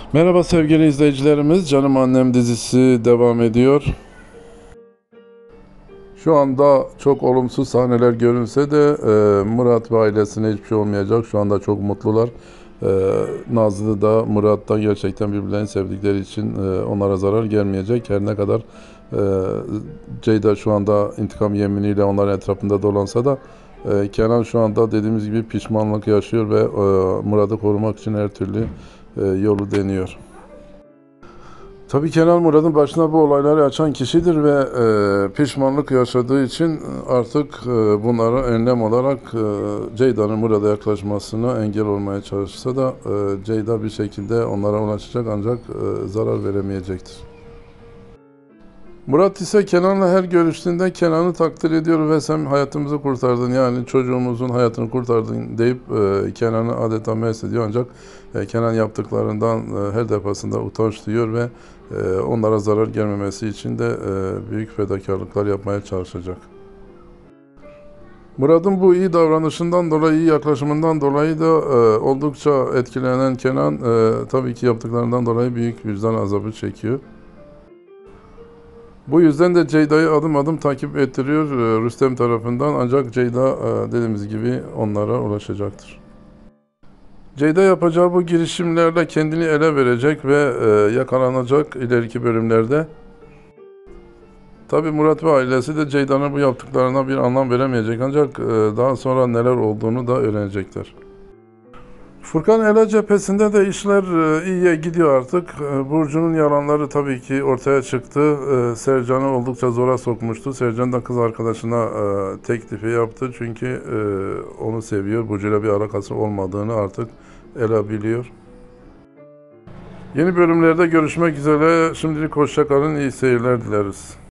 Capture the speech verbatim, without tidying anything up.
Merhaba sevgili izleyicilerimiz, Canım Annem dizisi devam ediyor. Şu anda çok olumsuz sahneler görünse de e, Murat ve ailesine hiçbir şey olmayacak. Şu anda çok mutlular. E, Nazlı da Murat da gerçekten birbirlerini sevdikleri için e, onlara zarar gelmeyecek. Her ne kadar e, Ceyda şu anda intikam yeminiyle onların etrafında dolansa da e, Kenan şu anda dediğimiz gibi pişmanlık yaşıyor ve e, Murat'ı korumak için her türlü e, yolu deniyor. Tabii Kenan Murat'ın başına bu olayları açan kişidir ve e, pişmanlık yaşadığı için artık e, bunlara önlem olarak e, Ceyda'nın Murat'a yaklaşmasına engel olmaya çalışsa da e, Ceyda bir şekilde onlara ulaşacak ancak e, zarar veremeyecektir. Murat ise Kenan'la her görüştüğünde Kenan'ı takdir ediyor ve sen hayatımızı kurtardın, yani çocuğumuzun hayatını kurtardın deyip e, Kenan'ı adeta mest ediyor ancak e, Kenan yaptıklarından e, her defasında utanç duyuyor ve e, onlara zarar gelmemesi için de e, büyük fedakarlıklar yapmaya çalışacak. Murat'ın bu iyi davranışından dolayı, iyi yaklaşımından dolayı da e, oldukça etkilenen Kenan e, tabii ki yaptıklarından dolayı büyük vicdan azabı çekiyor. Bu yüzden de Ceyda'yı adım adım takip ettiriyor e, Rüstem tarafından, ancak Ceyda e, dediğimiz gibi onlara ulaşacaktır. Ceyda yapacağı bu girişimlerle kendini ele verecek ve e, yakalanacak ileriki bölümlerde. Tabii Murat ve ailesi de Ceyda'nın bu yaptıklarına bir anlam veremeyecek ancak e, daha sonra neler olduğunu da öğrenecekler. Furkan Ela cephesinde de işler e, iyiye gidiyor artık. E, Burcu'nun yalanları tabii ki ortaya çıktı. E, Sercan'ı oldukça zora sokmuştu. Sercan da kız arkadaşına e, teklifi yaptı. Çünkü e, onu seviyor. Burcu'yla bir alakası olmadığını artık Ela biliyor. Yeni bölümlerde görüşmek üzere. Şimdilik hoşça kalın, iyi seyirler dileriz.